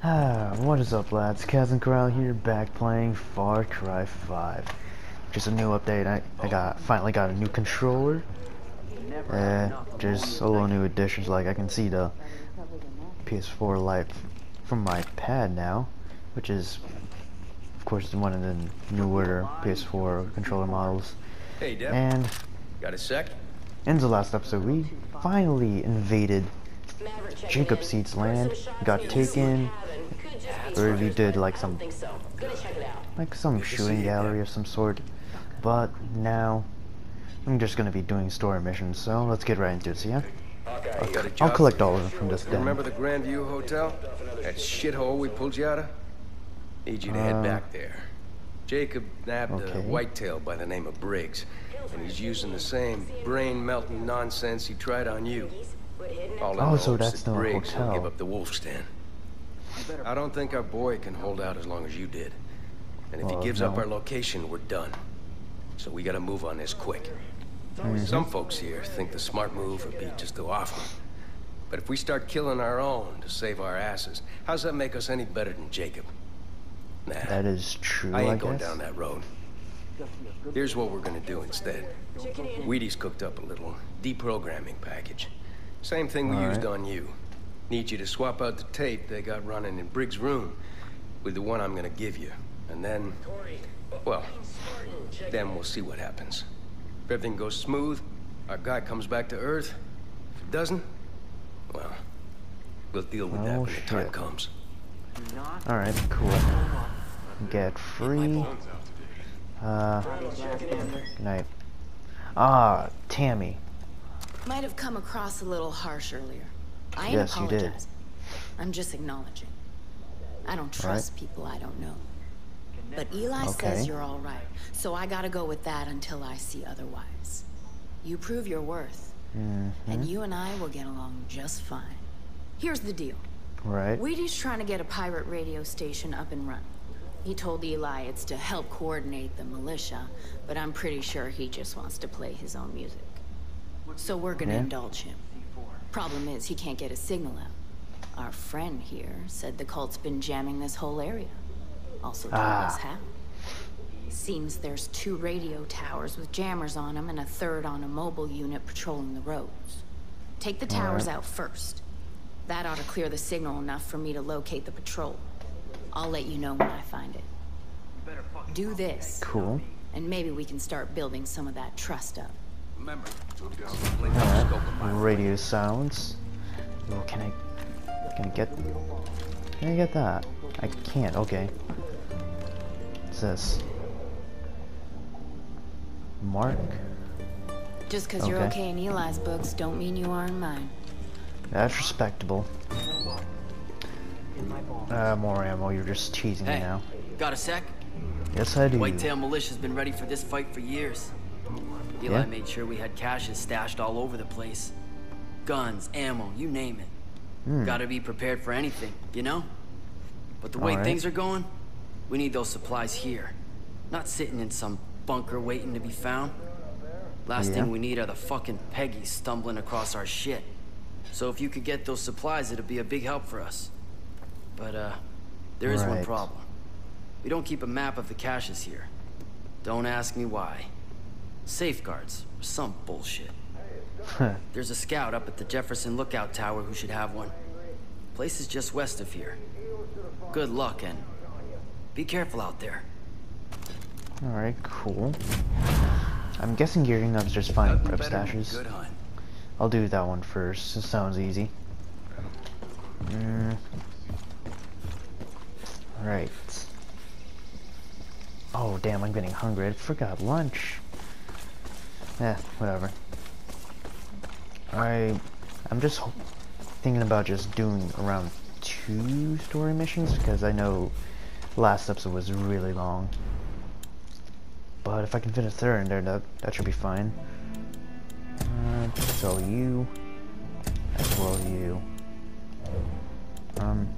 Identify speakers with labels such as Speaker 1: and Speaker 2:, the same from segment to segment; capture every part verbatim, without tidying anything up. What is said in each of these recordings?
Speaker 1: Ah, what is up, lads? Kazan Corral here, back playing Far Cry five. Just a new update. I, I got finally got a new controller. Uh, just a little new additions. Like I can see the P S four Lite from my pad now, which is, of course, one of the newer P S four controller models.
Speaker 2: Hey, Deb.
Speaker 1: And
Speaker 2: Got a sec?
Speaker 1: in the last episode, we finally invaded Jacob Seed's land. Got taken. Or we did like some like some shooting gallery of some sort, but now I'm just gonna be doing story missions, so let's get right into it. So yeah, I'll, I'll collect all of them from this den.
Speaker 2: Remember the Grandview Hotel? That shithole we pulled you out of? Need you to
Speaker 1: uh,
Speaker 2: head back there. Jacob nabbed
Speaker 1: okay.
Speaker 2: a whitetail by the name of Briggs, and he's using the same brain-melting nonsense he tried on you. All in
Speaker 1: Oh,
Speaker 2: the
Speaker 1: so
Speaker 2: hopes
Speaker 1: that's
Speaker 2: that
Speaker 1: the
Speaker 2: Briggs will
Speaker 1: hotel.
Speaker 2: give up the wolf's den. I don't think our boy can hold out as long as you did. And if
Speaker 1: Well,
Speaker 2: he gives
Speaker 1: no.
Speaker 2: up our location, we're done. So we gotta move on this quick.
Speaker 1: Mm-hmm.
Speaker 2: Some folks here think the smart move would be just to offer. But if we start killing our own to save our asses, how's that make us any better than Jacob? Nah,
Speaker 1: That is true,
Speaker 2: I ain't
Speaker 1: I
Speaker 2: going
Speaker 1: guess.
Speaker 2: down that road. Here's what we're gonna do instead. Wheaties cooked up a little deprogramming package. Same thing we
Speaker 1: All
Speaker 2: used
Speaker 1: right.
Speaker 2: on you. Need you to swap out the tape they got running in Briggs' room with the one I'm gonna give you. And then, well, then we'll see what happens. If everything goes smooth, our guy comes back to Earth. If it doesn't, well, we'll deal with that
Speaker 1: Oh,
Speaker 2: when the time
Speaker 1: shit.
Speaker 2: comes.
Speaker 1: Alright, cool. Get free. Uh, good night. Ah, Tammy.
Speaker 3: Might have come across a little harsh earlier. I ain't
Speaker 1: Yes, you did.
Speaker 3: apologizing. I'm just acknowledging. I don't trust people I don't know. But Eli
Speaker 1: Okay.
Speaker 3: says you're all right, so I gotta go with that until I see otherwise. You prove your worth,
Speaker 1: Mm-hmm.
Speaker 3: and you and I will get along just fine. Here's the deal.
Speaker 1: Right.
Speaker 3: Wheaty's trying to get a pirate radio station up and running. He told Eli it's to help coordinate the militia, but I'm pretty sure he just wants to play his own music. So we're gonna
Speaker 1: Yeah.
Speaker 3: indulge him. Problem is, he can't get a signal out. Our friend here said the cult's been jamming this whole area. Also told
Speaker 1: Ah.
Speaker 3: us how. Seems there's two radio towers with jammers on them and a third on a mobile unit patrolling the roads. Take the towers
Speaker 1: Alright.
Speaker 3: out first. That ought to clear the signal enough for me to locate the patrol. I'll let you know when I find it. Do this,
Speaker 1: Cool.
Speaker 3: and maybe we can start building some of that trust up.
Speaker 2: Remember,
Speaker 1: Alright. Radio sounds. Oh, can I... Can I get... Can I get that? I can't. Okay. What's this? Mark?
Speaker 3: Just because you're
Speaker 1: Okay.
Speaker 3: okay in Eli's books don't mean you are in mine.
Speaker 1: That's respectable. Uh, more ammo. You're just teasing me
Speaker 4: Hey,
Speaker 1: now.
Speaker 4: got a sec?
Speaker 1: Yes, I do.
Speaker 4: Whitetail Militia's been ready for this fight for years. Eli
Speaker 1: Yeah?
Speaker 4: made sure we had caches stashed all over the place. Guns, ammo, you name it.
Speaker 1: Hmm.
Speaker 4: Gotta be prepared for anything, you know? But the way
Speaker 1: Alright.
Speaker 4: things are going, we need those supplies here. Not sitting in some bunker waiting to be found. Last
Speaker 1: Yeah.
Speaker 4: thing we need are the fucking Peggies stumbling across our shit. So if you could get those supplies, it'd be a big help for us. But, uh, there is one
Speaker 1: Right.
Speaker 4: problem. We don't keep a map of the caches here. Don't ask me why. Safeguards, or some bullshit. There's a scout up at the Jefferson Lookout Tower who should have one. Place is just west of here. Good luck, and be careful out there.
Speaker 1: Alright, cool. I'm guessing gearing up's just finding prep
Speaker 2: better than a
Speaker 1: stashes.
Speaker 2: good hunt.
Speaker 1: I'll do that one first. It sounds easy. Mm. Right. Oh, damn, I'm getting hungry. I forgot lunch. Eh, whatever. I, I'm just ho- thinking about just doing around two story missions because I know last episode was really long. But if I can fit a third in there, that, that should be fine. Uh, so you, as well you. Um,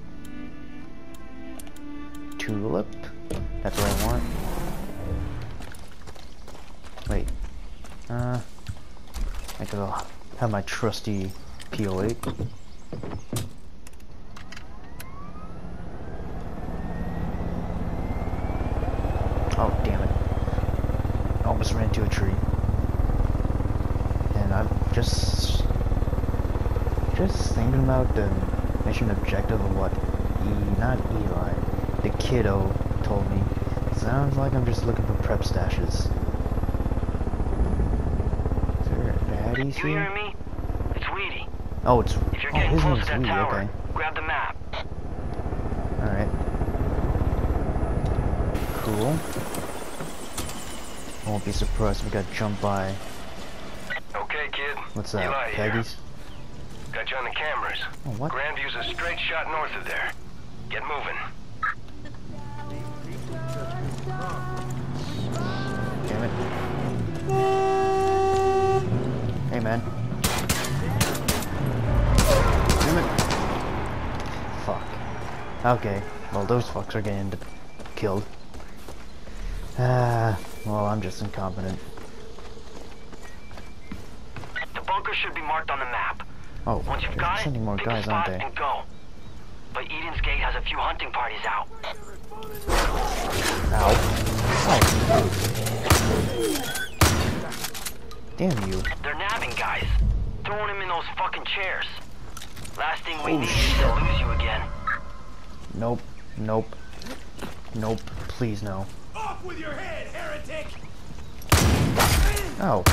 Speaker 1: tulip. That's what I want. Wait. Uh, I could have my trusty P O eight. talking about the mission objective of what E, not Eli, the kiddo told me. Sounds like I'm just looking for prep stashes. Is there baddies
Speaker 5: You
Speaker 1: here?
Speaker 5: hear me? It's Weedy.
Speaker 1: Oh, it's
Speaker 5: If you're
Speaker 1: oh,
Speaker 5: getting
Speaker 1: his
Speaker 5: close
Speaker 1: name's
Speaker 5: to that
Speaker 1: Weedy.
Speaker 5: tower,
Speaker 1: Okay,
Speaker 5: grab the map.
Speaker 1: all right, cool. I won't be surprised if we got jumped by.
Speaker 2: Okay, kid.
Speaker 1: What's that?
Speaker 2: Eli here.
Speaker 1: Peggy's?
Speaker 2: Got you on the cameras.
Speaker 1: Oh, what?
Speaker 2: Grandview's a straight shot north of there. Get moving.
Speaker 1: Damn it. Hey, man. Damn it. Fuck. Okay. Well, those fucks are getting killed. Ah, well, I'm just incompetent.
Speaker 5: The bunker should be marked on the map.
Speaker 1: Oh,
Speaker 5: Once you've
Speaker 1: they're
Speaker 5: got
Speaker 1: sending
Speaker 5: it,
Speaker 1: more
Speaker 5: pick
Speaker 1: guys,
Speaker 5: a
Speaker 1: aren't
Speaker 5: spot
Speaker 1: they?
Speaker 5: and go. But Eden's Gate has a few hunting parties out.
Speaker 1: Ow. Oh. Damn you.
Speaker 5: They're nabbing guys, throwing them in those fucking chairs. Last thing we
Speaker 1: Oh,
Speaker 5: need
Speaker 1: shit.
Speaker 5: is to lose you again.
Speaker 1: Nope. Nope. Nope. Please, no.
Speaker 6: Off with your head, heretic!
Speaker 1: Oh.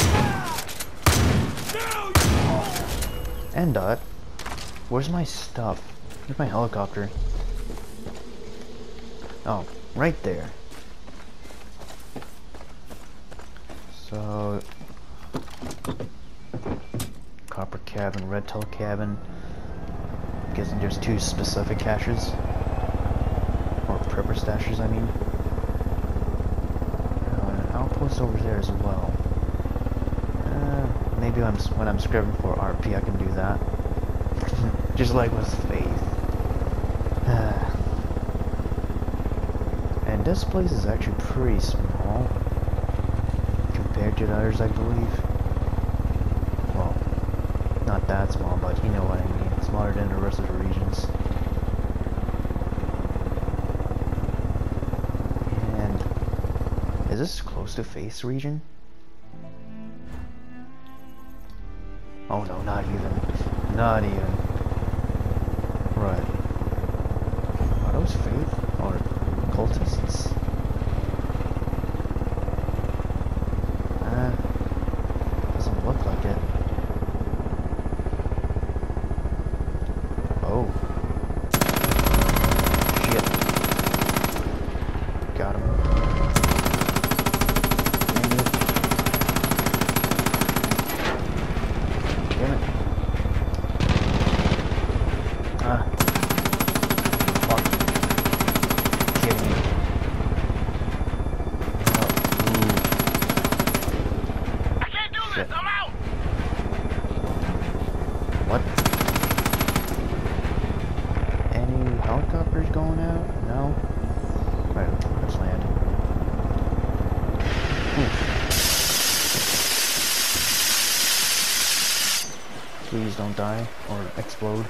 Speaker 1: And dot. Where's my stuff? Where's my helicopter? Oh, right there. So, copper cabin, red tail cabin. Guessing there's two specific caches, or prepper stashes, I mean. Uh, an outpost over there as well. Uh, maybe when I'm, when I'm scribbling for R P, I can do that. Just like with Faith. And this place is actually pretty small compared to the others, I believe. Well, not that small, but you know what I mean. Smaller than the rest of the regions. And is this close to Faith's region? Oh no, not even. Not even. Right. Are those Faith or cultists? Uh, doesn't look like it. Oh. Shit. Got him. Damn it. Damn it. Ah. Fuck. Kidding me. Oh,
Speaker 6: I can't do
Speaker 1: Shit.
Speaker 6: this! I'm out!
Speaker 1: what? Any helicopters going out? No? Right, let's land. Oof. Please don't die or explode.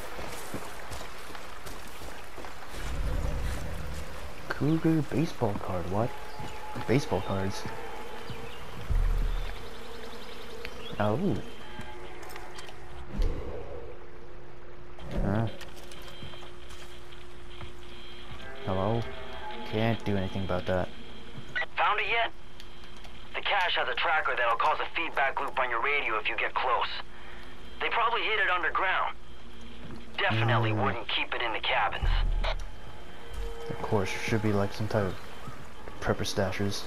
Speaker 1: Cougar baseball card, what? Baseball cards. Oh. Huh? Hello? Can't do anything about that.
Speaker 5: Found it yet? The cache has a tracker that'll cause a feedback loop on your radio if you get close. They probably hid it underground. Definitely
Speaker 1: Mm.
Speaker 5: wouldn't keep it in the cabins.
Speaker 1: Of course, there should be like some type of prepper stashes.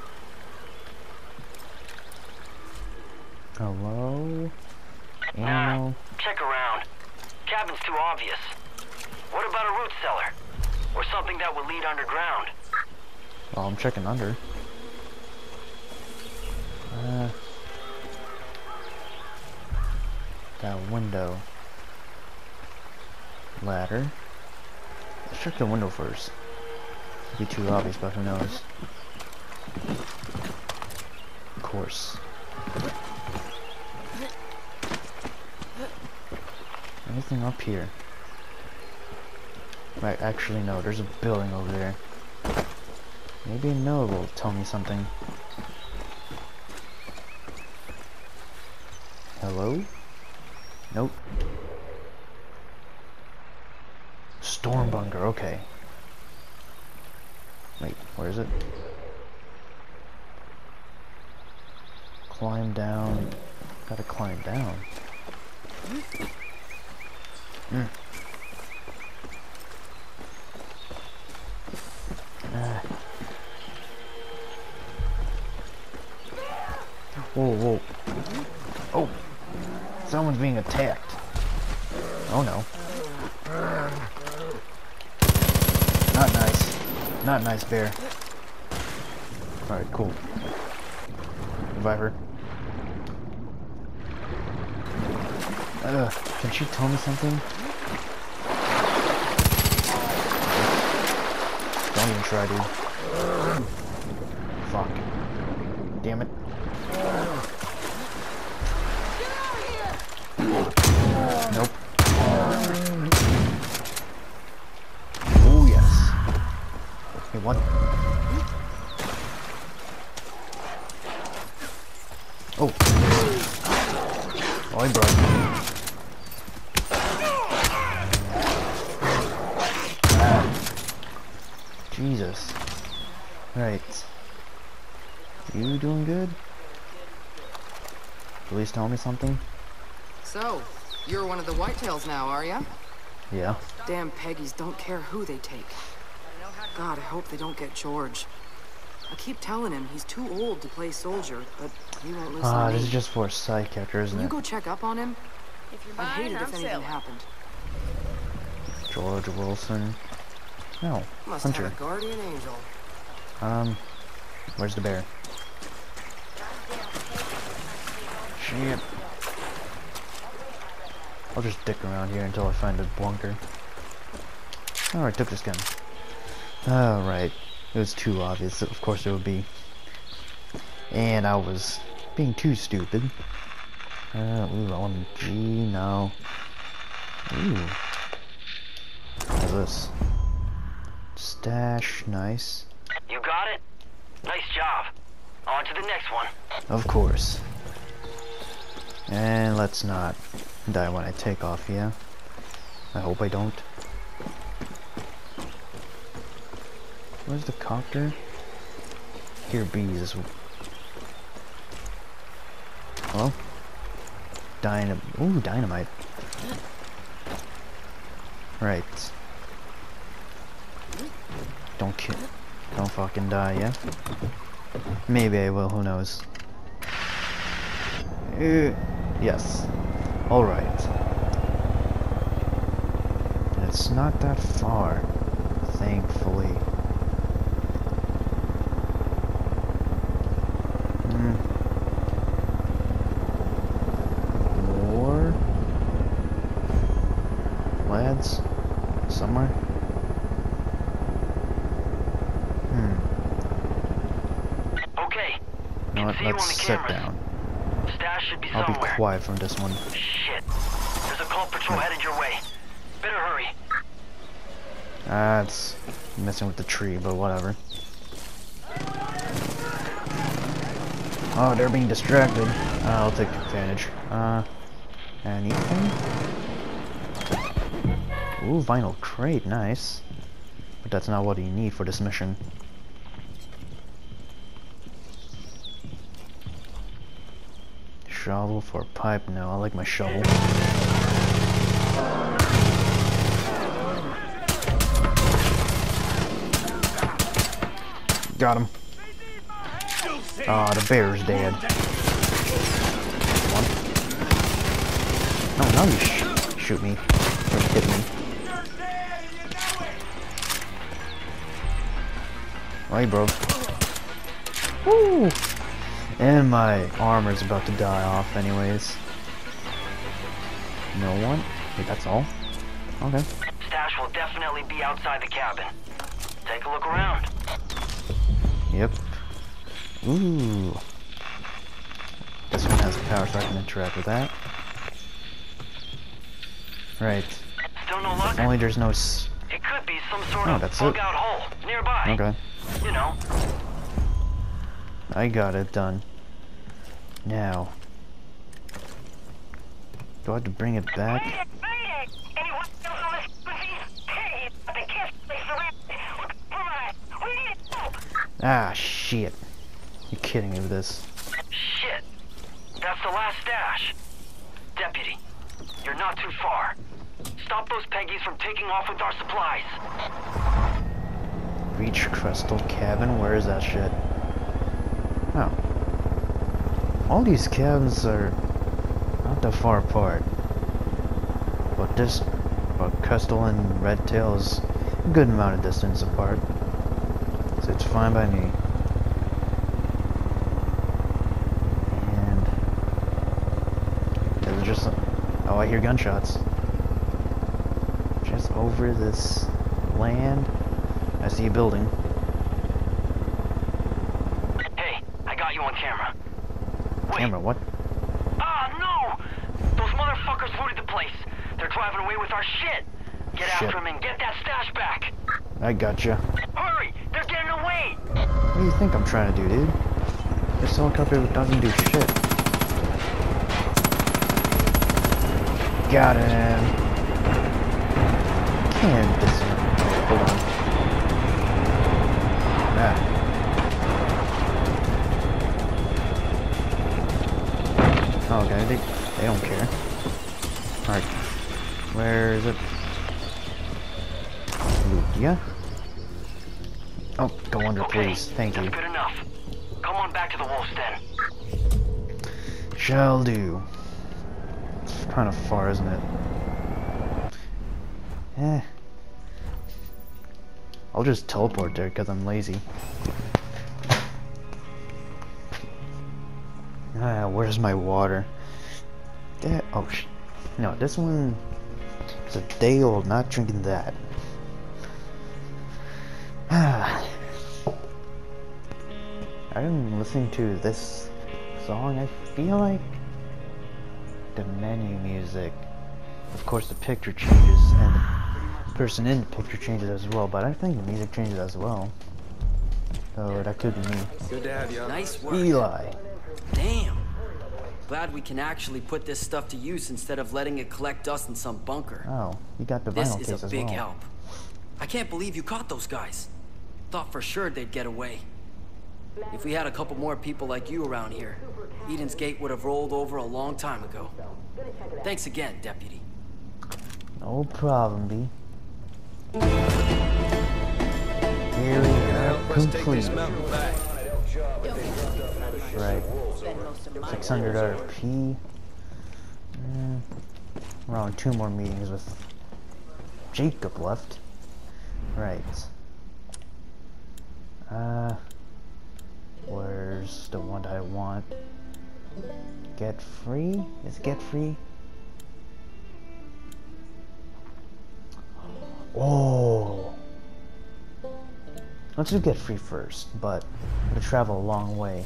Speaker 1: Hello?
Speaker 5: Nah,
Speaker 1: Ammo?
Speaker 5: check around. Cabin's too obvious. What about a root cellar? Or something that would lead underground?
Speaker 1: Oh, I'm checking under. Uh, that window. Ladder. Let's check the window first. It'd be too obvious, but who knows? Of course. Anything up here? Right, actually no, there's a building over there. Maybe Noah will tell me something. Hello? Nope. storm bunker, okay. Wait, where is it? Climb down. Gotta climb down. Mm. Ah. Whoa, whoa. Oh! Someone's being attacked. Oh no. Not nice. Not nice, bear. Alright, cool. Revive her. Uh, can she tell me something? Don't even try, dude. Fuck. Damn it. Nope. Oh yes. Hey, what? Oh. Oi, bro. Ah. Jesus. Right. You doing good? Please tell me something.
Speaker 7: So, you're one of the Whitetails now, are ya?
Speaker 1: Yeah.
Speaker 7: Damn Peggies don't care who they take. God, I hope they don't get George. I keep telling him he's too old to play soldier, but he won't listen
Speaker 1: Ah,
Speaker 7: to me.
Speaker 1: this is just for a side character, isn't
Speaker 7: Can you
Speaker 1: it?
Speaker 7: go check up on him?
Speaker 8: If you're
Speaker 7: I'd hate
Speaker 8: mine,
Speaker 7: it if
Speaker 8: I'm
Speaker 7: anything
Speaker 8: sailing.
Speaker 7: happened.
Speaker 1: George Wilson. No,
Speaker 7: Must
Speaker 1: Hunter.
Speaker 7: have a guardian angel.
Speaker 1: Um, where's the bear? Shit. I'll just dick around here until I find a bunker. Alright, took this gun. Alright. It was too obvious, of course it would be. And I was being too stupid. Uh, ooh, L M G, no. Ooh. What's this? Stash, nice.
Speaker 5: You got it? Nice job. On to the next one.
Speaker 1: Of course. And let's not die when I take off, yeah? I hope I don't. Where's the copter? Here, bees. Hello? Dynam- Ooh, dynamite. Right. Don't kill. Don't fucking die, yeah? Maybe I will, who knows. Uh, yes. Alright. It's not that far, thankfully. Hmm. More lads somewhere. Hmm.
Speaker 5: Okay.
Speaker 1: You know what?
Speaker 5: Can see you on
Speaker 1: Let's
Speaker 5: the
Speaker 1: sit
Speaker 5: cameras.
Speaker 1: down.
Speaker 5: Stash should be
Speaker 1: I'll be
Speaker 5: somewhere.
Speaker 1: quiet from this one.
Speaker 5: Shit. There's a cult patrol headed your way. Better hurry.
Speaker 1: Ah, it's messing with the tree, but whatever. Oh, they're being distracted. Uh, I'll take advantage. Uh, anything? Ooh, vinyl crate, nice. But that's not what you need for this mission. Shovel for pipe? No, I like my shovel. Got him. Ah, the bear's dead. One. Oh, now you sh shoot me. Or hit me. Right, bro. Woo! And my armor's about to die off anyways. No one? Wait, that's all? Okay.
Speaker 5: Stash will definitely be outside the cabin. Take a look around.
Speaker 1: Yep. Ooh. This one has power so I can interact with that. Right.
Speaker 5: Still no luck?
Speaker 1: If only there's no s-
Speaker 5: It could be some sort
Speaker 1: Oh,
Speaker 5: of
Speaker 1: that's
Speaker 5: bug
Speaker 1: it.
Speaker 5: out hole nearby.
Speaker 1: Okay.
Speaker 5: You know.
Speaker 1: I got it done. Now. Do I have to bring it back?
Speaker 6: Anyone else on this?
Speaker 1: Ah, shit. You're kidding me with this.
Speaker 5: Shit! That's the last stash. Deputy, you're not too far. Stop those Peggies from taking off with our supplies.
Speaker 1: Reach Crystal Cabin? Where is that shit? Oh. All these cabins are not that far apart. But this, but Crystal and Redtail is a good amount of distance apart. So it's fine by me. And there's just a, oh, I hear gunshots. Just over this land, I see a building.
Speaker 5: Hey, I got you on camera. Wait.
Speaker 1: Camera, what?
Speaker 5: Ah, no! Those motherfuckers looted the place. They're driving away with our shit. Get
Speaker 1: Shit.
Speaker 5: after them and get that stash back.
Speaker 1: I gotcha.
Speaker 5: Hurry! They're getting away!
Speaker 1: What do you think I'm trying to do, dude? This helicopter doesn't do shit. Got him. Can't this hold on. Ah. Oh, okay, they, they don't care. Alright. Where is it? Yeah? Oh, go under,
Speaker 5: Okay,
Speaker 1: please. Thank
Speaker 5: that's
Speaker 1: you.
Speaker 5: good enough. Come on back to the wolf's den.
Speaker 1: Shall do. It's kind of far, isn't it? Eh. I'll just teleport there because I'm lazy. Ah, where's my water? That, oh, sh no, this one is a day old, not drinking that. Ah. I've been listening to this song, I feel like the menu music, of course the picture changes and the person in the picture changes as well, but I think the music changes as well. So that could be me.
Speaker 2: Good to have you.
Speaker 4: Nice work.
Speaker 1: Eli.
Speaker 4: Damn. Glad we can actually put this stuff to use instead of letting it collect dust in some bunker.
Speaker 1: Oh, you got the
Speaker 4: This
Speaker 1: vinyl
Speaker 4: is
Speaker 1: case
Speaker 4: a
Speaker 1: as
Speaker 4: big
Speaker 1: well.
Speaker 4: help. I can't believe you caught those guys. Thought for sure they'd get away. If we had a couple more people like you around here, Eden's Gate would have rolled over a long time ago. Thanks again, Deputy.
Speaker 1: No problem, B. Here we
Speaker 2: Help
Speaker 1: are,
Speaker 2: us take this
Speaker 1: complete.
Speaker 2: mountain back.
Speaker 1: Right. six hundred R P. Mm, we're on two more meetings with Jacob left. Right. Uh, where's the one that I want? Get free? Is get free? Oh! Let's do get free first, but to travel a long way.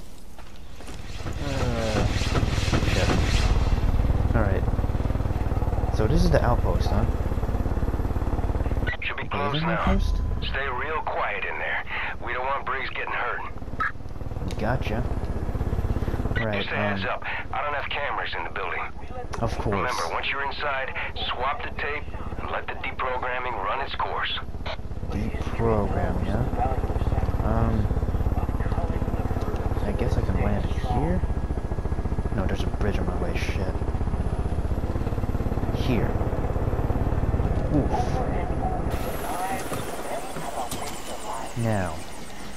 Speaker 1: Uh, shit. Alright. So this is the outpost, huh?
Speaker 5: Should be
Speaker 1: Okay,
Speaker 5: close
Speaker 1: is it an
Speaker 5: now.
Speaker 1: outpost?
Speaker 5: Stay real quiet in there. We don't want Briggs getting hurt.
Speaker 1: Gotcha. Right,
Speaker 5: Just a heads
Speaker 1: um,
Speaker 5: up. I don't have cameras in the building.
Speaker 1: of course.
Speaker 5: Remember, once you're inside, swap the tape and let the deprogramming run its course.
Speaker 1: Deprogram, yeah? Um, I guess I can land here? No, there's a bridge on my way, shit. Here. Oof. Now,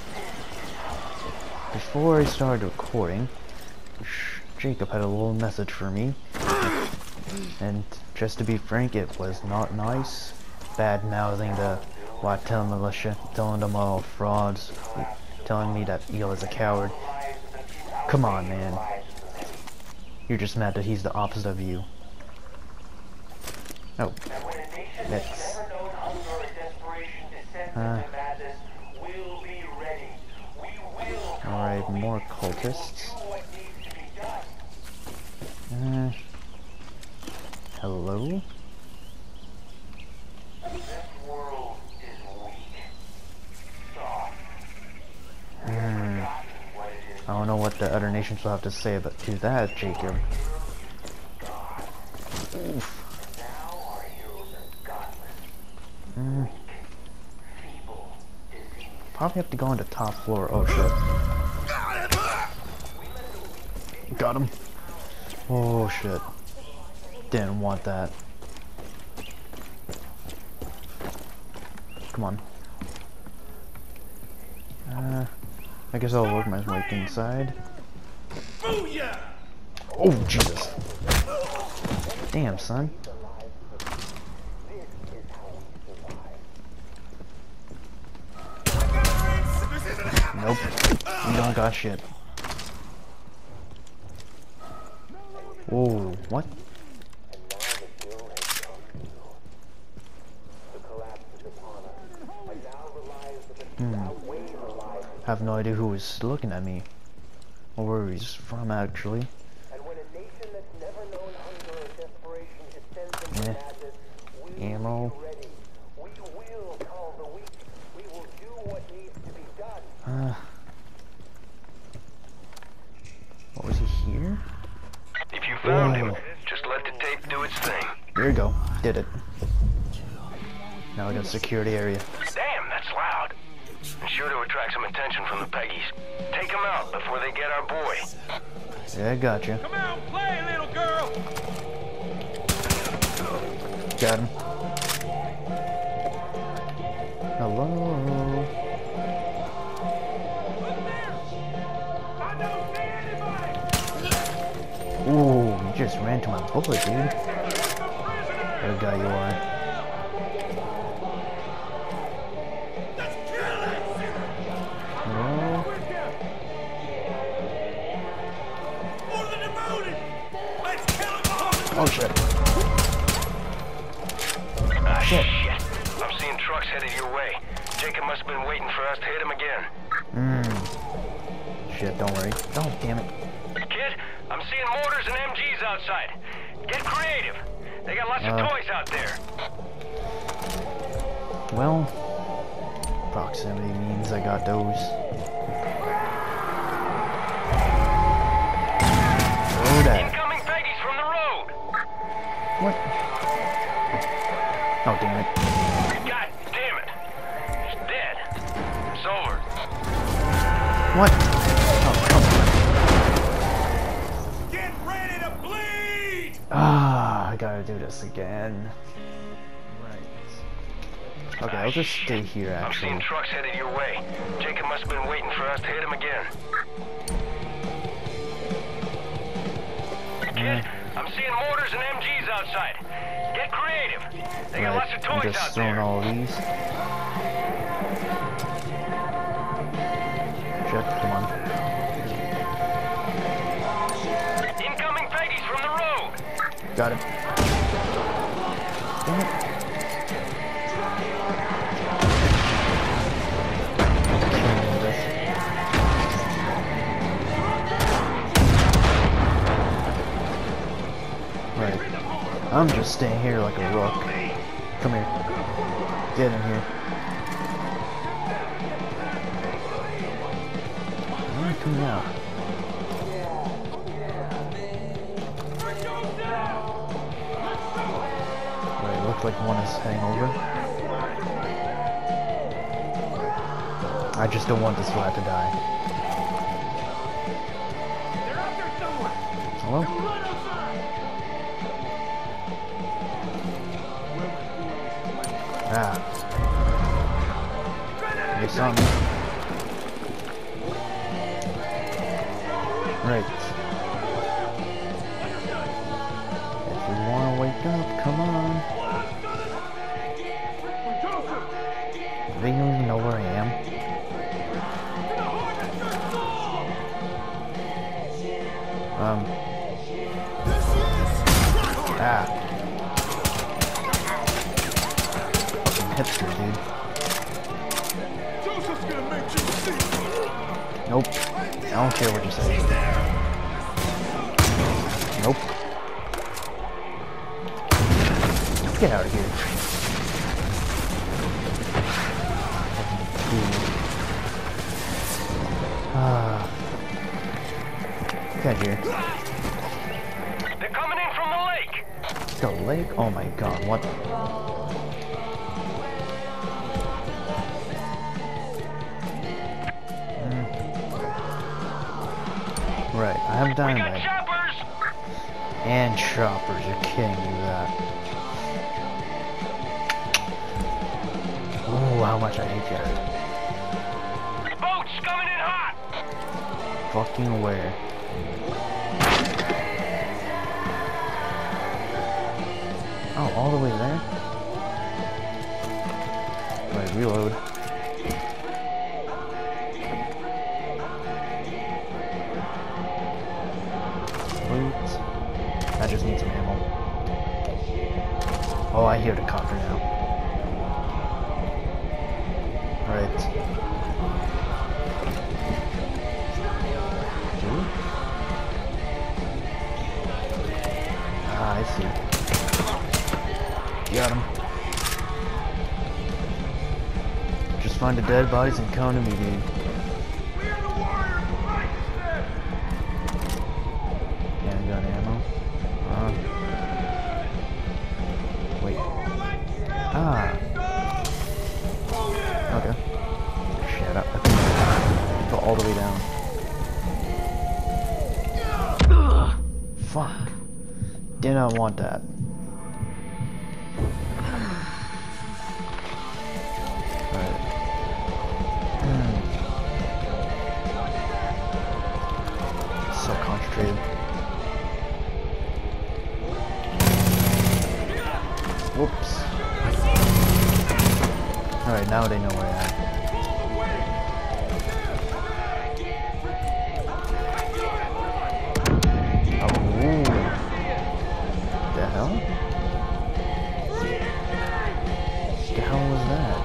Speaker 1: before I started recording, Jacob had a little message for me, and just to be frank, it was not nice. Bad-mouthing the Wattel militia, telling them all frauds, telling me that Eel is a coward. Come on, man. You're just mad that he's the opposite of you. Oh. That's... Uh... Alright, more cultists. Uh, hello? Hmm. I don't know what the other nations will have to say about to that, Jacob. Oof. Hmm. Probably have to go on the top floor. Oh shit. Got him. Oh shit. Didn't want that. Come on. Uh, I guess I'll work my way inside. Oh Jesus. Damn, son. Nope. You don't got shit. Whoa, what? Hmm. Have no idea who is looking at me. Or where he's from, actually. Eh. Ammo. Uh, what was he here?
Speaker 2: If you found
Speaker 1: Whoa.
Speaker 2: him, just let the tape do its thing.
Speaker 1: Here we go. Did it. Now we got a security area.
Speaker 2: Damn, that's loud. And sure to attract some attention from the Peggies. Take them out before they get our boy.
Speaker 1: Yeah, gotcha.
Speaker 6: Come out, play, little girl.
Speaker 1: Got him. Hello. Ooh, you just ran to my bullet, dude. What guy you are. No. Oh shit.
Speaker 2: Ah,
Speaker 1: Shit.
Speaker 2: shit. I'm seeing trucks headed your way. Jacob must have been waiting for us to hit him again.
Speaker 1: Mmm. Shit, don't worry. Oh, damn it.
Speaker 2: Kid, I'm seeing mortars and M Gs outside. Get creative. They got lots
Speaker 1: Uh.
Speaker 2: of toys out there.
Speaker 1: Well, proximity means I got those. Oh, that.
Speaker 2: Incoming Peggies from the road.
Speaker 1: What? Oh, damn it.
Speaker 2: God damn it. He's dead. It's over.
Speaker 1: What? Oh, come on.
Speaker 6: Get ready to bleed!
Speaker 1: Ah, I gotta do this again. Right. Okay, I'll just stay here,
Speaker 2: I'm seeing
Speaker 1: actually.
Speaker 2: trucks headed your way. Jacob must have been waiting for us to hit him again. Kid, I'm seeing mortars and M Gs outside. Get creative. They got lots of
Speaker 1: Right, I'm
Speaker 2: toys
Speaker 1: just
Speaker 2: out
Speaker 1: throwing
Speaker 2: there.
Speaker 1: all these. Shit, come on.
Speaker 2: Incoming Peggies from the road.
Speaker 1: Got it. Damn it. Right. I'm just staying here like a rook. Come here. Get in here. Why are you coming out? Right, looks like one is heading over. I just don't want this lad to die. Hello? Ah. They saw me. Right. If you wanna wake up, come on. They don't even know where I am. Um. Ah. Hipster, dude. Nope. I don't care what you say. Nope. Get out of here. Ah. Get here.
Speaker 2: They're coming in from the lake.
Speaker 1: The lake? Oh my god, what? Right, I have
Speaker 6: We got
Speaker 1: dynamite.
Speaker 6: choppers!
Speaker 1: And choppers, you're kidding me with that. Ooh, how much I hate you.
Speaker 6: Boats coming in hot!
Speaker 1: Fucking where? Oh, all the way there? Wait, reload. Loot. I just need some ammo. Oh, I hear the copter now. Right. Two? Ah, I see. Got him. Just find the dead bodies and come to me, dude.
Speaker 6: We're the warriors! Right step!
Speaker 1: Handgun ammo. Uh. Wait. Ah. Okay. Shut up. I think go all the way down. Fuck. Did not want that. Alright. Hmm. So concentrated. Whoops. Alright, now they know where I am. Oh, ooh. The hell? The hell was that?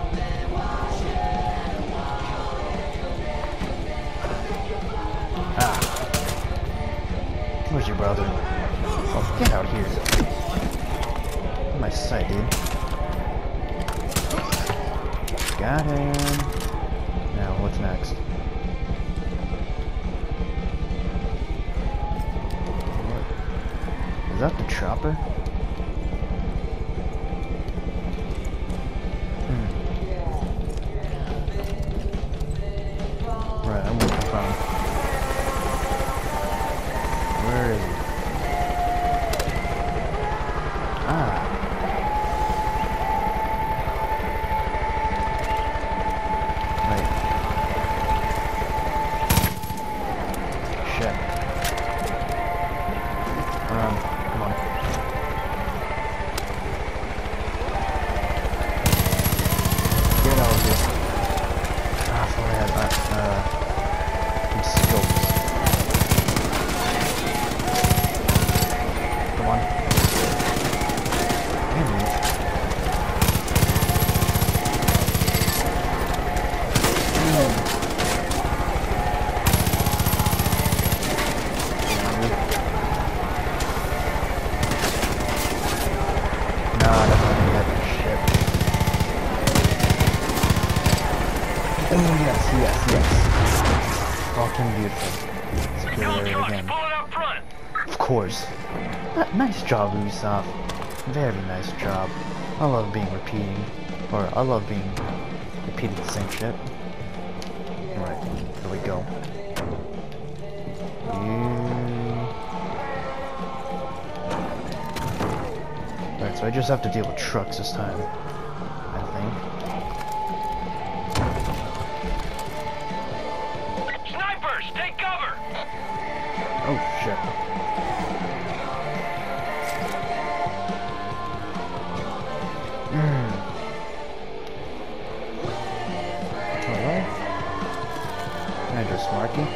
Speaker 1: Ah. Where's your brother? Oh, get out here. My sight, dude. Got him. Now, what's next? What? Is that the chopper? Hmm. Right, I'm looking for him. Where is he? Ah. Right. Shit. Um, come on. Get out of here. Ah, I thought I had that, uh, some scopes. Come on. Damn it. Mm. Nah, that's not gonna happen. Shit. Oh, yes, yes, yes. Fucking beautiful. Let's get
Speaker 6: Yellow
Speaker 1: there
Speaker 6: trucks
Speaker 1: again.
Speaker 6: pulling up front!
Speaker 1: Of course. N- nice job, Ubisoft. Very nice job. I love being repeating. Or, I love being repeating the same shit. Alright, here we go. Alright, so I just have to deal with trucks this time. I think.
Speaker 6: Snipers, take cover!
Speaker 1: Oh, shit. Hmm. Hello? Can I just mark you?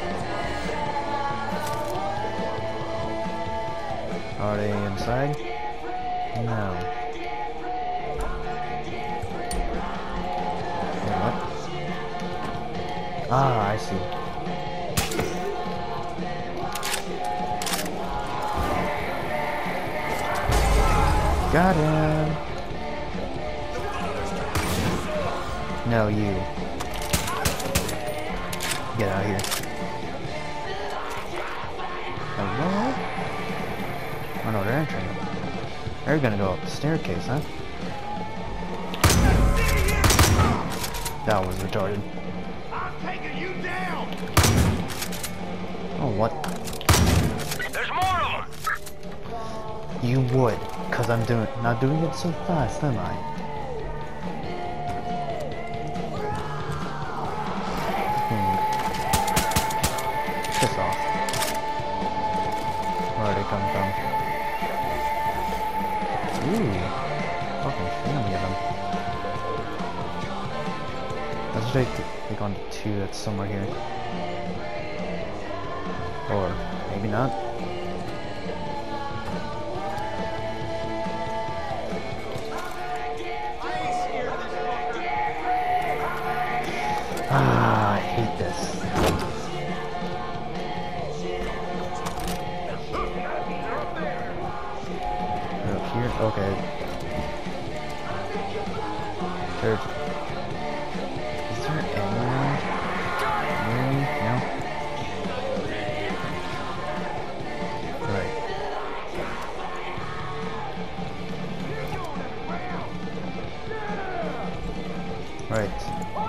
Speaker 1: Are they inside? No. Wait, what? Ah, I see. Got him. No, you. Get out of here. Hello? Oh no, they're entering. They're gonna go up the staircase, huh? That was retarded.
Speaker 6: I'm taking you down!
Speaker 1: Oh, what? You would, cause I'm doing not doing it so fast, am I? Hmm. Piss off. Where are they coming from? Ooh, fucking family of them. Let's take take on two that's somewhere here, or maybe not. Ah, I hate this. Up here? Okay. There's... Is there anyone? Really? No? Right. Right.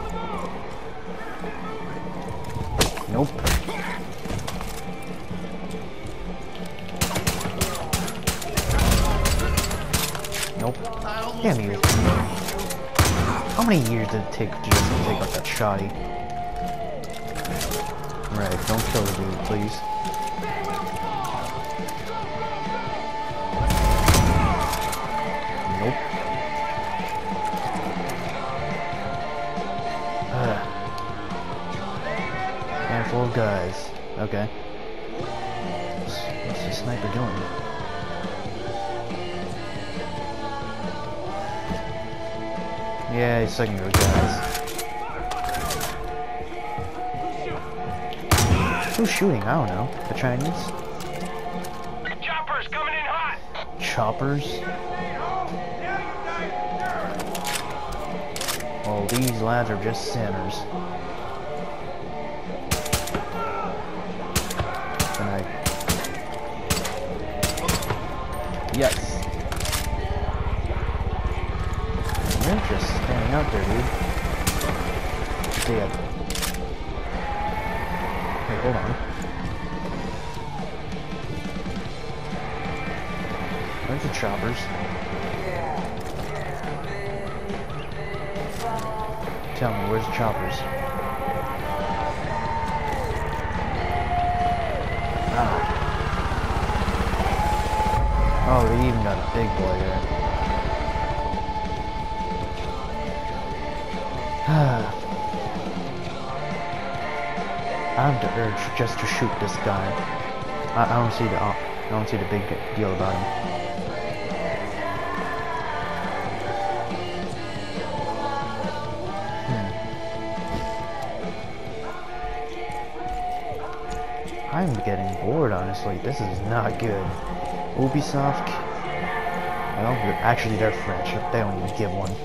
Speaker 1: Nope. Nope. Damn you. How many years did it take to just take out that shoddy? Right, don't kill the dude, please. Nope. Ugh. Handful of guys. Okay. What's, what's the sniper doing? Yeah, he's sucking your guys. Who's shooting? I don't know. The Chinese?
Speaker 6: Choppers coming in hot!
Speaker 1: Choppers? Well, these lads are just sinners. Can I... Yes. You're just standing out there, dude. Dead. Wait, hold on. Where's the choppers? Tell me, where's the choppers? Ah. Oh, they even got a big boy there. I have the urge just to shoot this guy. I, I don't see the uh, I don't see the big deal about him. Hmm. I'm getting bored, honestly. This is not good. Ubisoft. Well, actually, they're French. They don't even give one.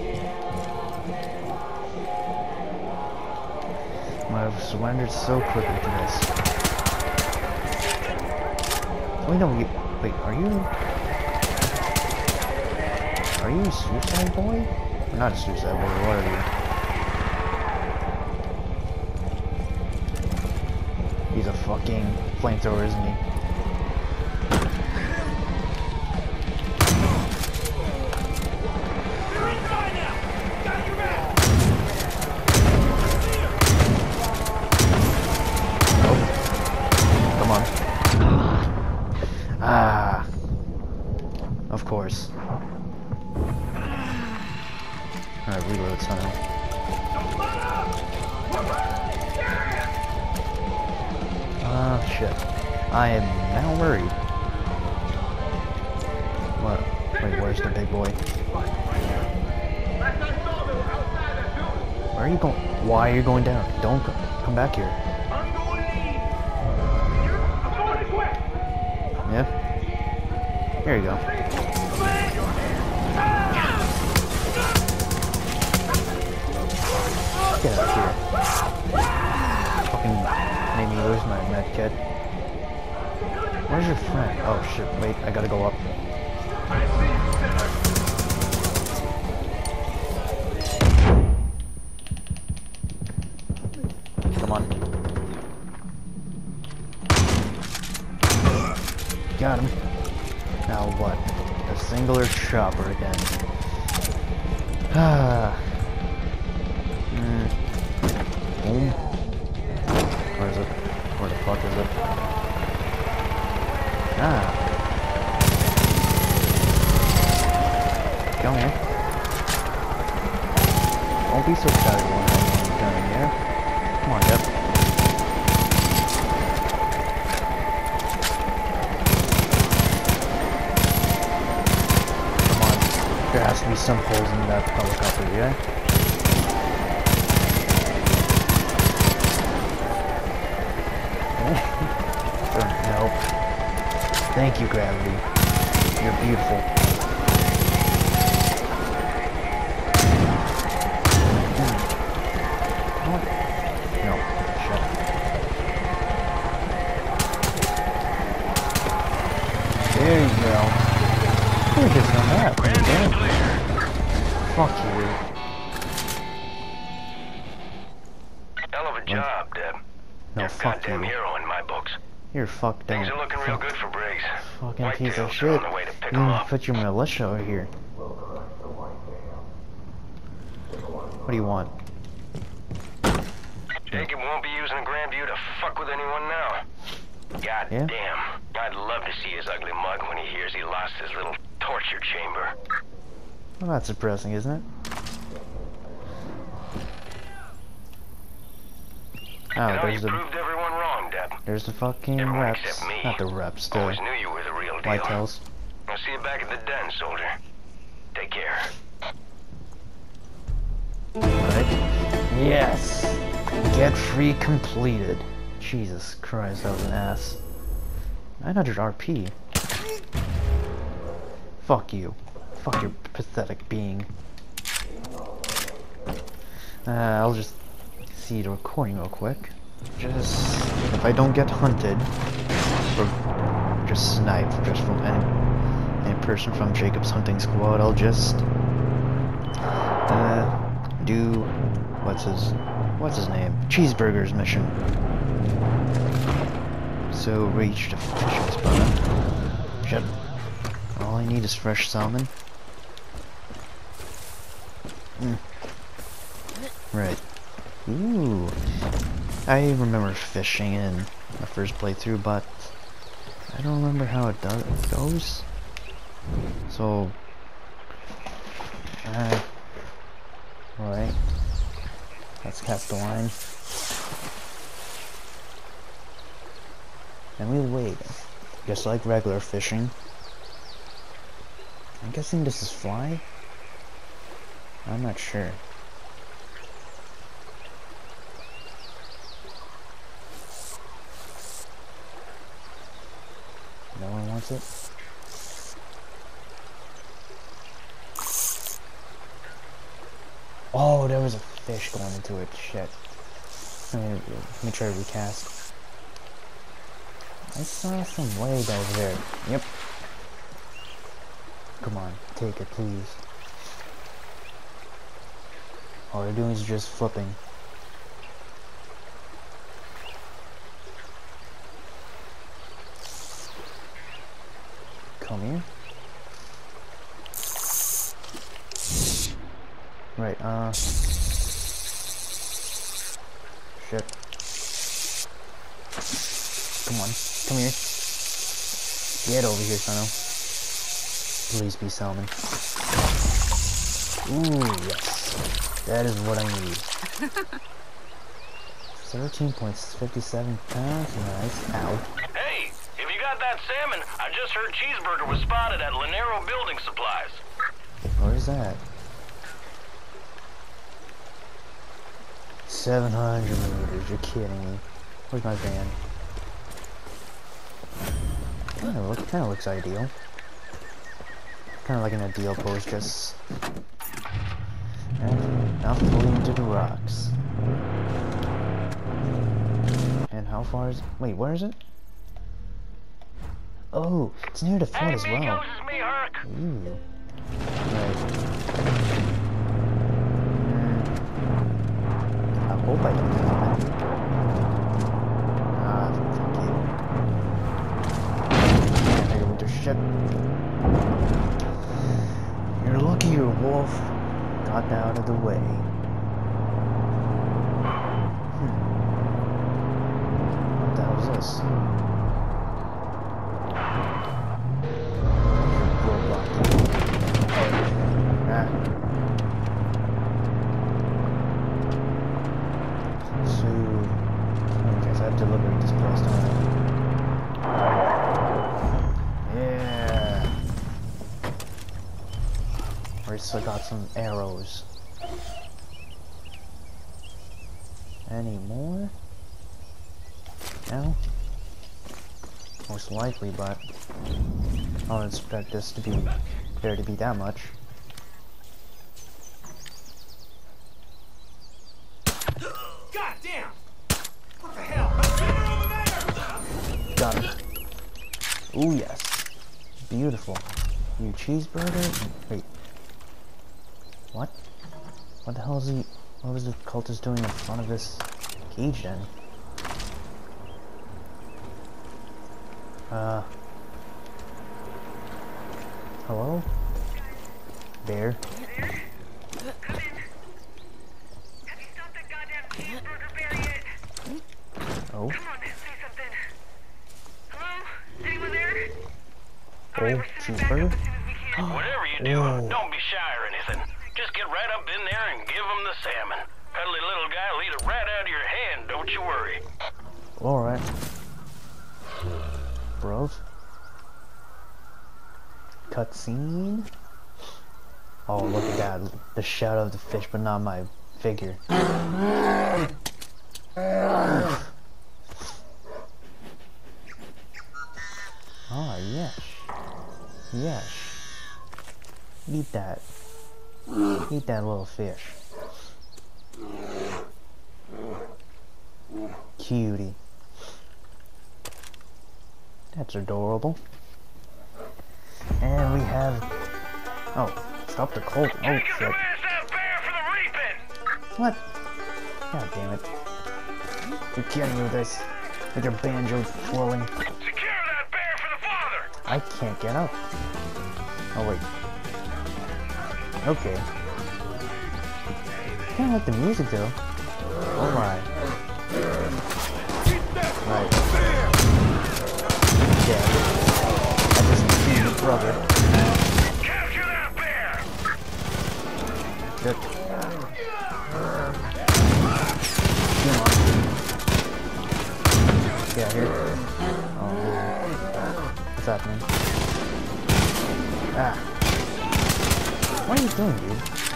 Speaker 1: I've surrendered so quickly to this. Wait, no, you... Wait, are you... Are you a suicide boy? Or not a suicide boy, what are you? He's a fucking flamethrower, isn't he? Ah, of course. Alright, reload somehow. Ah, shit. I am now worried. What? Wait, where's the big boy? Where are you going? Why are you going down? Don't go come back here. Yeah? Here you go. Get out of here. Fucking made me lose my med kit. Where's your friend? Oh shit, wait, I gotta go up. Come on. Got him. Now what? regular chopper again. Ah. Mm. Boom. Where is it? Where the fuck is it? Ah. Come here. Don't be so excited when I'm done here. Come on, Jeff. Come on. There has to be some holes in that helicopter, yeah? Nope. Thank you, Gravity. You're beautiful. No, shut up. There you go. You're just on that. Fuck you.
Speaker 2: Hell of a job, Deb.
Speaker 1: No,
Speaker 2: You're a
Speaker 1: fuck
Speaker 2: goddamn
Speaker 1: you.
Speaker 2: hero in my books.
Speaker 1: You're fucked up.
Speaker 2: Things are looking real good for Briggs.
Speaker 1: Fucking piece of
Speaker 2: Whitetails are
Speaker 1: shit.
Speaker 2: on the way to pick
Speaker 1: You
Speaker 2: 'em up.
Speaker 1: put your militia over here. What do you want?
Speaker 2: Jacob won't be using Grandview to fuck with anyone now. God
Speaker 1: Yeah?
Speaker 2: damn. I'd love to see his ugly mug when he hears he lost his little torture chamber.
Speaker 1: Well, that's depressing, isn't it? Oh,
Speaker 2: you know, you
Speaker 1: there's the
Speaker 2: proved everyone wrong, Deb.
Speaker 1: there's the fucking
Speaker 2: Everyone
Speaker 1: reps.
Speaker 2: except me.
Speaker 1: Not the reps, the
Speaker 2: Always knew you were the real deal.
Speaker 1: whitetails.
Speaker 2: I'll see you back at the den, soldier. Take care.
Speaker 1: Right? Yes! Get free completed. Jesus Christ, that was an ass. nine hundred R P. Fuck you. Fuck your pathetic being. Uh, I'll just see the recording real quick. Just, if I don't get hunted, or just sniped just from any, any person from Jacob's hunting squad, I'll just, uh, do, what's his, what's his name? Cheeseburger's mission. So, reach the fishing spot. Shit. All I need is fresh salmon. Mm. Right. Ooh. I remember fishing in my first playthrough, but I don't remember how it does it goes. So, uh, alright. Let's cast the line. And we wait. Just like regular fishing. I'm guessing this is fly? I'm not sure. No one wants it? Oh, there was a fish going into it. Shit. Let me, let me try to recast. I saw some way down there. Yep. Come on, take it, please. All they're doing is just flipping. Come here. Right, uh... shit. Come on, come here. Get over here, Sano. Please be salmon. Ooh, yes. That is what I need. thirteen point five seven pounds, nice. Ow.
Speaker 5: Hey, if you got that salmon, I just heard Cheeseburger was spotted at Lanero Building Supplies.
Speaker 1: Where's that? seven hundred meters, you're kidding me. Where's my van? Kinda, look, kinda looks ideal. Kinda like an ideal pose, just... And now fully into the rocks. And how far is it? Wait, where is it? Oh, it's near the foot
Speaker 5: Hey,
Speaker 1: as well.
Speaker 5: Migos, it's me, Herc.
Speaker 1: Ooh. Right. I hope I don't have it. Ah, fuck you. Can't figure with their shit. got out of the way. Hmm. What the hell is this? Roadblock. Ah. So, I guess I have to liberate this place, don't I? Yeah. We still got some arrows. Any more? No? Most likely, but I don't expect this to be there to be that much.
Speaker 6: God damn! What the hell? Over there!
Speaker 1: Got him. Ooh, yes. Beautiful. You cheeseburger? Wait. What? What the hell is he? What was the cultist doing in front of this cage then? Uh. Hello? There.
Speaker 6: Come in. Have you stopped that goddamn cheeseburger bear yet?
Speaker 1: Oh.
Speaker 6: Come on, man, say something. Hello? Anyone there?
Speaker 1: Oh, cheeseburger?
Speaker 5: Whatever you do,
Speaker 1: Oh.
Speaker 5: don't be shy or anything. Just get right up in there and give him the salmon. Cuddly little guy will eat it right out of your hand, don't you worry.
Speaker 1: Alright. Bros. Cutscene. Oh, look at that. The shadow of the fish, but not my figure. Oh, yes. Yes. Eat that. Eat that little fish. Cutie. That's adorable. And we have... Oh, stop the cult. Oh, shit. What? God damn it. You're kidding me with this. With your banjo twirling.
Speaker 6: Secure that bear for the father!
Speaker 1: I can't get up. Oh, wait. Okay. I kinda like the music, though. Oh, my. Right. Yeah. I just beat your brother.
Speaker 6: Capture that bear!
Speaker 1: Good. Come on. Get out here. Oh. What's happening? Ah. What are you doing, dude?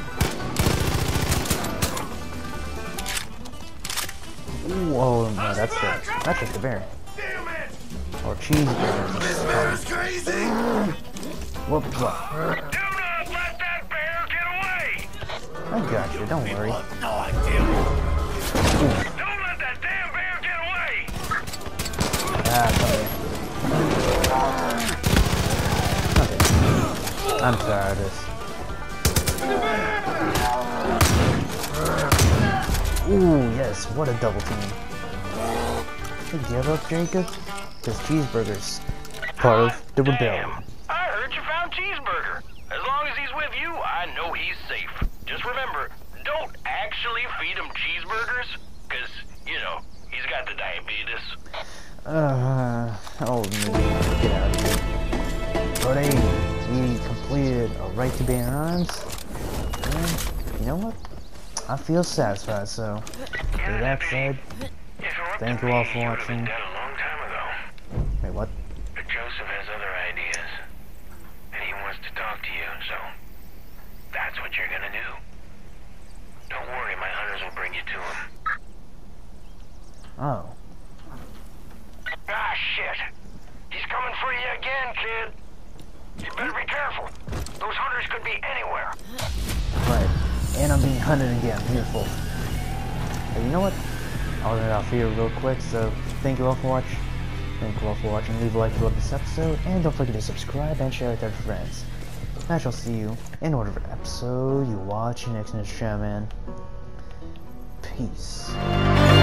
Speaker 1: Ooh, oh no, that's the that's just the bear.
Speaker 6: Damn it!
Speaker 1: Or cheeseburger.
Speaker 6: This man is crazy!
Speaker 1: Whoop, whoop.
Speaker 6: Do not let that bear get away!
Speaker 1: I got you, don't worry.
Speaker 6: No idea. Don't let that damn bear get away!
Speaker 1: Ah, come here. Okay. I'm tired of this. Ooh, yes, what a double team. You give up, Jacob? Because Cheeseburger's part of the rebellion.
Speaker 5: I heard you found Cheeseburger. As long as he's with you, I know he's safe. Just remember, don't actually feed him cheeseburgers, because, you know, he's got the diabetes.
Speaker 1: Uh, oh, maybe get out of here. But hey, we completed a right to bear arms. And you know what? I feel satisfied, so with that said, thank you all for watching.
Speaker 6: Dead a long time ago.
Speaker 1: Wait, what?
Speaker 6: But Joseph has other ideas. And he wants to talk to you, so that's what you're gonna do. Don't worry, my hunters will bring you to him.
Speaker 1: Oh.
Speaker 6: Ah, shit! He's coming for you again, kid! You better be careful. Those hunters could be anywhere.
Speaker 1: Right. And I'm being hunted again. Beautiful. Hey, you know what? I'll end it off here real quick, so thank you all for watching. Thank you all for watching. Leave a like if you love this episode, and don't forget to subscribe and share with your friends. I shall see you in whatever episode you watch next in this channel, man. Peace.